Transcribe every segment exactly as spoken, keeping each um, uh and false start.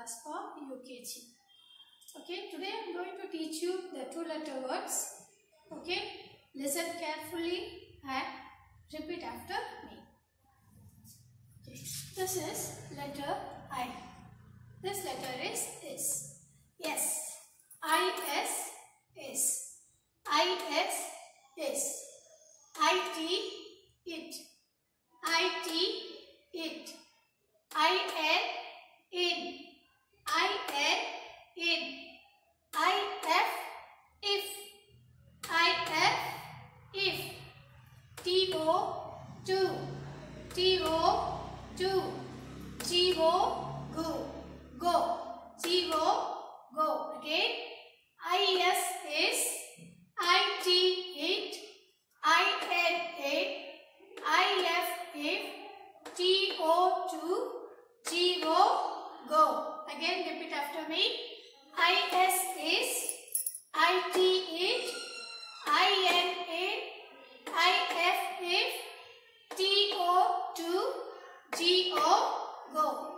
class for U K G. Okay, today I am going to teach you the two letter words. Okay, listen carefully and repeat after me. Okay, this is letter I. This letter is is. Yes. I S is. I S is. I T it. I T it. I N in. I N in. I F if. I F if. T O to. T O to. G O go. Go. G O go. Again. I S is. I T it. I N it. I F if. T O to. G O go. Again repeat after me. I S is. I T it. I N it. I F if. T O to. G O go.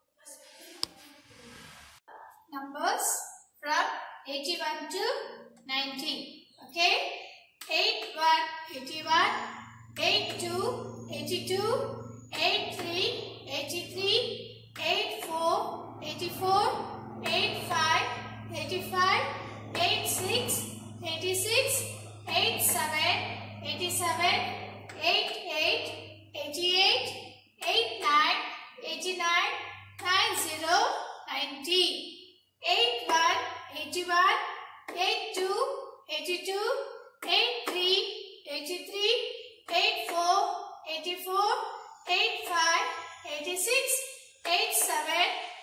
Numbers from eighty-one to ninety. Okay. eighty-one, eighty-one. eighty-two, eighty-two. eighty-three, eighty-three. eighty-four, eighty-four. eighty-five, eighty-five. eighty-six, eighty-six. eighty-seven, eighty-seven. eighty-eight, eighty-eight. eighty-nine, eighty-nine. ninety, ninety. eighty-one, eighty-one. eighty-two, eighty-two. eighty-three, eighty-three. eighty-four, eighty-four. eighty-five, eighty-six. eighty-seven,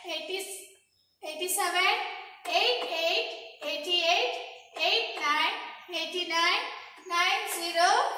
eighty-seven. eighty-eight, eighty-eight. eighty-nine, eighty-nine. ninety,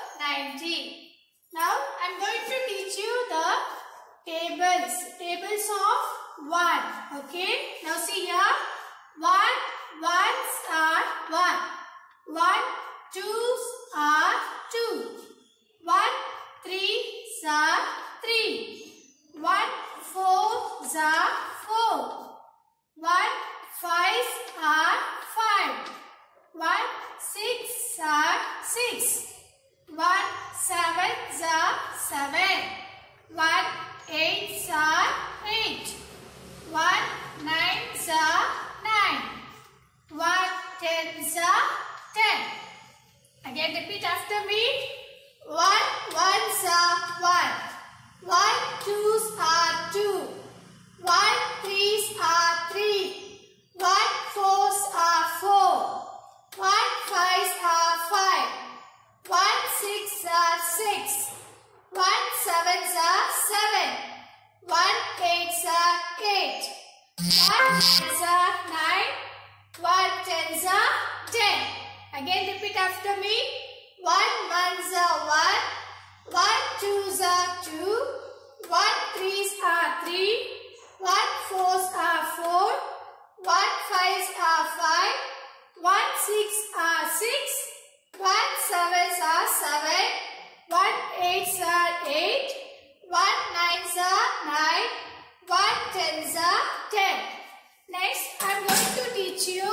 ninety. Now I am going to teach you the tables. Tables of one. Okay. Now see here. One. Ones are one. One. Twos are two. One. Threes are three. One. Fours are four. One. Fives are five. One. Six are six. One. Sevens are seven. One. Eights are eight. One. Nines are nine. One. Tens are ten. Again repeat after me. One. Ones are one. One. Twos are two. One. Threes are three. One. Fours are four. One. Fives are five. One. Six are six. One. Sevens are seven. One. Eights are eight. One. Nines are nine. One. Tens are ten. Again repeat after me. One. Ones are one. One. Twos are two. One. Threes are three. One. Fours are four. One. Fives are five. One. Six are six. One. Sevens are seven. One. Eights are eight. One. Nines are nine. One. Tens are ten. Next, I am going to teach you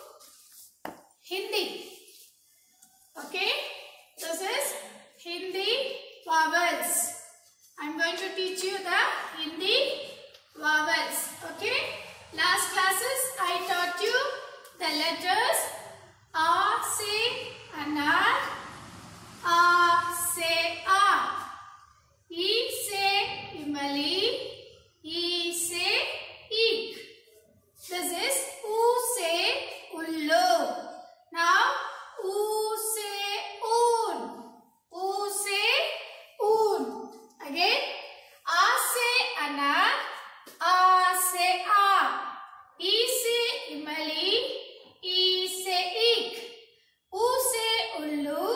Hindi. Okay, this is Hindi vowels. I am going to teach you the Hindi vowels. Okay, last classes I taught you the letters A se anar, A se a, E se imali, E se eek. This is U se ullu. Now U se un, U se un. Again, A se anar, A se a, E se imali, E se eek. U se ullu,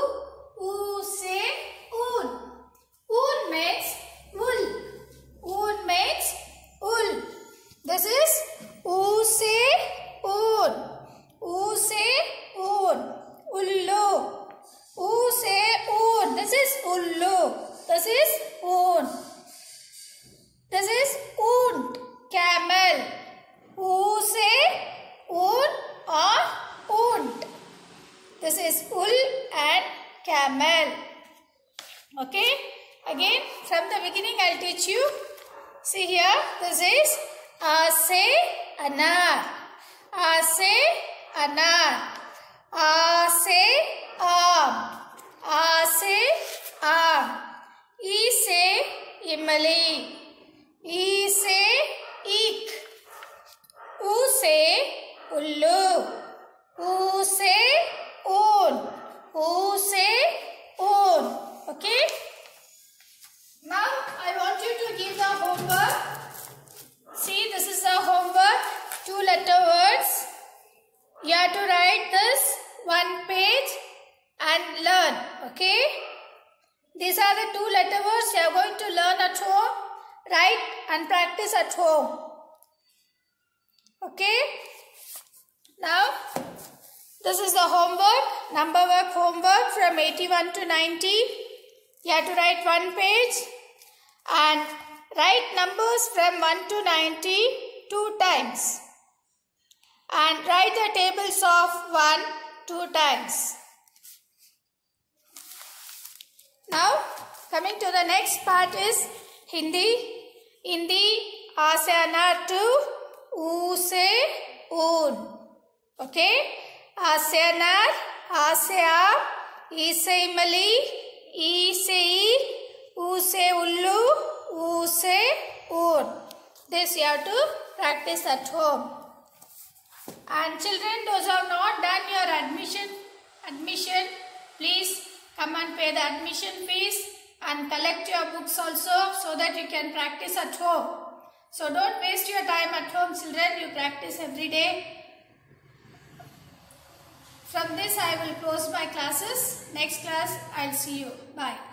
Okay, again from the beginning I'll teach you. See here, this is A se anar. A se anar. A se am. A se am. E se imali. E se ik. U se ullu. U se un. U se un. Okay. Now I want you to give the homework. See, this is the homework. Two letter words. You have to write this one page and learn. Okay. These are the two letter words you are going to learn at home. Write and practice at home. Okay. Now, this is the homework. Number work homework from eighty-one to ninety. You have to write one page and write numbers from one to ninety two times. And write the tables of one two times. Now, coming to the next part is Hindi. Hindi, A se anar to U se un. Okay? A se anar, A se am, E se imali, E se ik, U se ullu, U se un. This you have to practice at home. And children, those who have not done your admission, admission, please come and pay the admission fees and collect your books also so that you can practice at home. So don't waste your time at home, children. You practice every day. From this I will close my classes. Next class I'll see you. Bye.